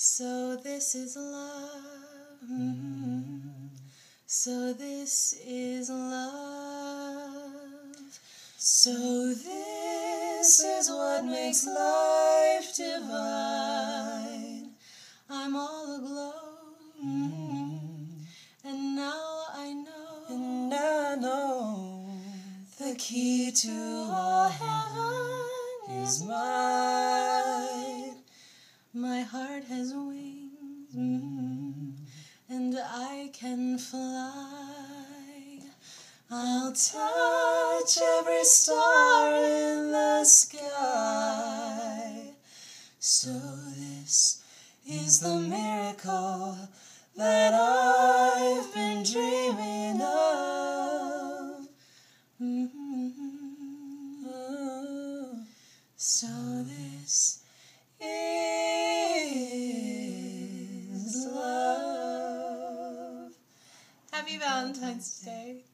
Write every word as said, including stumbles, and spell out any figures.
So this is love. Mm-hmm. So this is love. So this is what makes life divine. I'm all aglow. Mm-hmm. And now I know. And now I know. The key to all heaven is mine. My heart has wings, mm, and I can fly. I'll touch every star in the sky. So this is the miracle that I've been dreaming of. Mm-hmm. Oh. So this is love. Happy Valentine's Day.